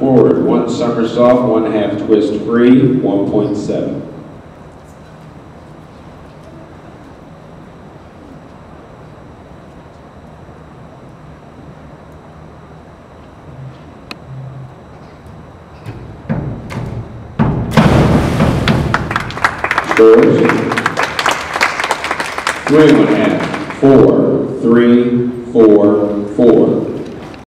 forward, 1 somersault, 1 half twist free, 1.7. Scores 3 1/2, 4, 3, 4, 4.